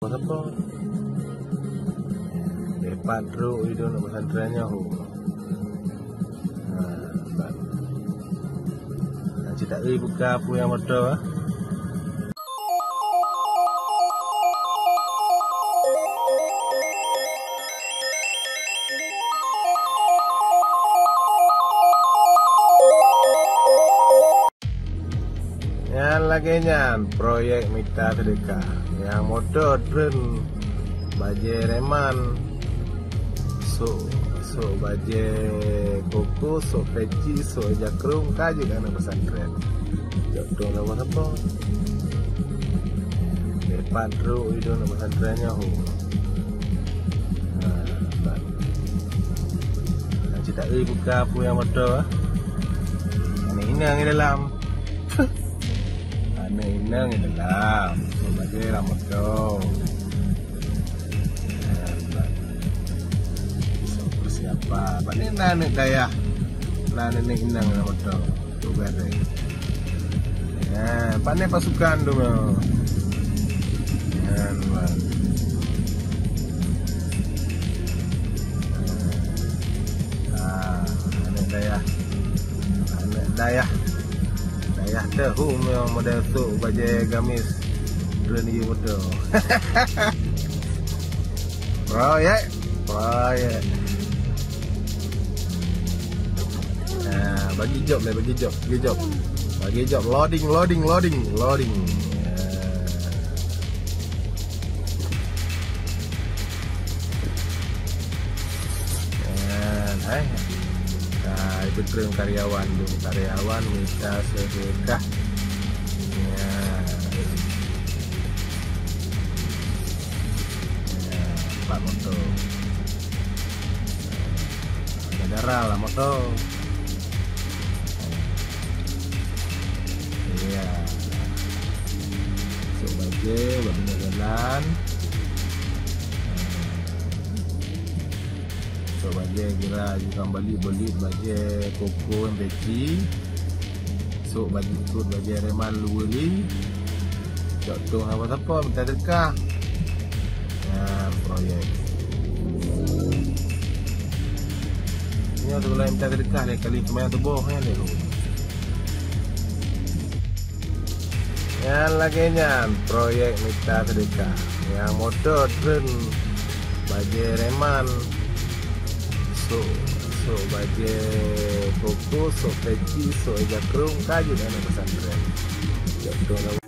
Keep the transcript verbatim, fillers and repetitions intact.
apa-apa. Depan teruk itu nak pesantrennya ho. Nah, nanti tak ri buka apa yang betul. Yang lagi nyan proyek mita sedekah yang motor tren baje reman so so baje koko so peci so jakrung kaje kana pesantren jodoh lawan apa depan teruk itu nak pesantrennya ho. Nah, nanti tak ri buka apa yang betul. Ini inang di dalam. Inang di dalam sebagai rambut dong. Persiapan, apa ni nanik daya, nanik inang rambut dong. Tu beri. Ya, pandai pasukan dulu. Ya, ah, nanik daya, nanik daya. Ya tahu memang model tu baju gamis berani betul. Proyek, proyek. Nah, bagi job lah, bagi job, bagi job, bagi job. Loading, loading, loading, loading. Dan, hai. Betul karyawan dulu karyawan minta sedekah ya, ya Pak motor ada darah lah motor iya so baje bajunya jalan so baje kira juga beli beli baje koko peci so baju ikut baje reman luweli jodoh apa-apa minta dekah ya proyek ini ada mulai minta dekah deh kali kemarin tu boh ya deh yang lagi nyan proyek minta sedekah yang motor tren baje reman so so baje koko so peci so jakrung kaje kana pesantren jodoh